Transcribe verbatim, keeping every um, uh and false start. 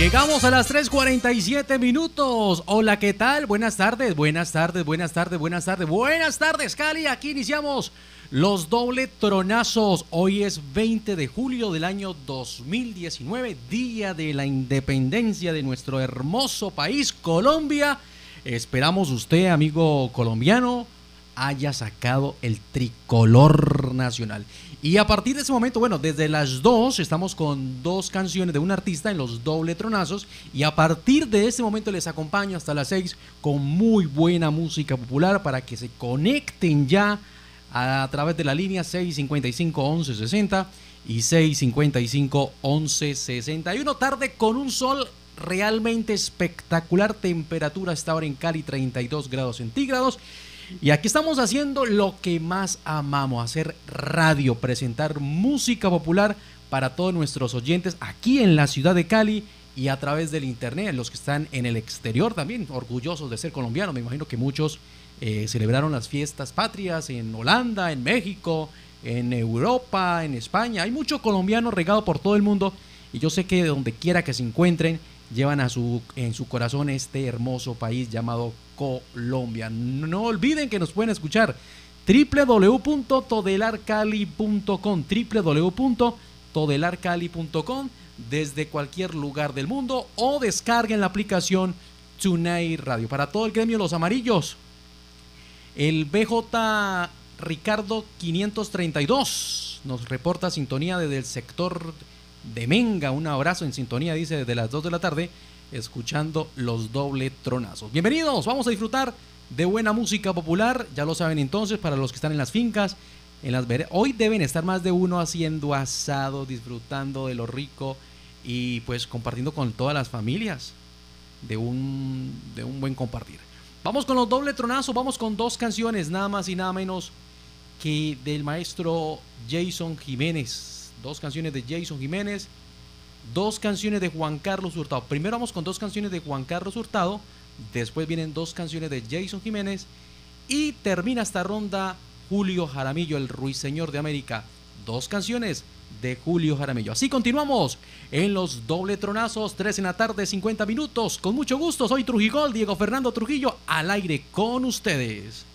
Llegamos a las tres cuarenta y siete minutos. Hola, ¿qué tal? Buenas tardes, buenas tardes, buenas tardes, buenas tardes, buenas tardes, Cali. Aquí iniciamos los doble tronazos. Hoy es veinte de julio del año dos mil diecinueve, día de la independencia de nuestro hermoso país, Colombia. Esperamos usted, amigo colombiano, haya sacado el tricolor nacional. Y a partir de ese momento, bueno, desde las dos estamos con dos canciones de un artista en los doble tronazos, y a partir de ese momento les acompaño hasta las seis con muy buena música popular para que se conecten ya a, a través de la línea seis cincuenta y cinco, once sesenta y seis cincuenta y cinco, once sesenta y uno. Tarde con un sol realmente espectacular, temperatura hasta ahora en Cali treinta y dos grados centígrados. Y aquí estamos haciendo lo que más amamos, hacer radio, presentar música popular para todos nuestros oyentes aquí en la ciudad de Cali y a través del internet, los que están en el exterior también, orgullosos de ser colombianos. Me imagino que muchos eh, celebraron las fiestas patrias en Holanda, en México, en Europa, en España. Hay mucho colombiano regado por todo el mundo y yo sé que de donde quiera que se encuentren, llevan a su, en su corazón este hermoso país llamado Colombia. No olviden que nos pueden escuchar doble u doble u doble u punto todelar cali punto com, doble u doble u doble u punto todelar cali punto com, desde cualquier lugar del mundo, o descarguen la aplicación TuneIn Radio. Para todo el gremio Los Amarillos, el B J Ricardo quinientos treinta y dos nos reporta sintonía desde el sector de Menga. Un abrazo en sintonía, dice, desde las dos de la tarde, escuchando los doble tronazos. Bienvenidos, vamos a disfrutar de buena música popular. Ya lo saben entonces, para los que están en las fincas, en las veredas, hoy deben estar más de uno haciendo asado, disfrutando de lo rico y pues compartiendo con todas las familias de un, de un buen compartir. Vamos con los doble tronazos, vamos con dos canciones, nada más y nada menos que del maestro Jason Jiménez. Dos canciones de Jason Jiménez, dos canciones de Juan Carlos Hurtado. Primero vamos con dos canciones de Juan Carlos Hurtado, después vienen dos canciones de Jason Jiménez y termina esta ronda Julio Jaramillo, el ruiseñor de América. Dos canciones de Julio Jaramillo. Así continuamos en los doble tronazos, tres en la tarde, cincuenta minutos. Con mucho gusto, soy Trujigol, Diego Fernando Trujillo, al aire con ustedes.